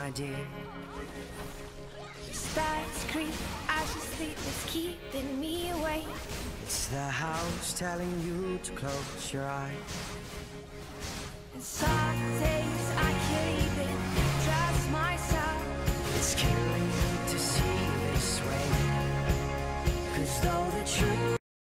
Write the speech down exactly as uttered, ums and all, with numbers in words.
my dear. Stars creep as you sleep, it's keeping me awake. It's the house telling you to close your eyes. And some days I can't even trust myself. It's killing me to see this way, 'cause though the truth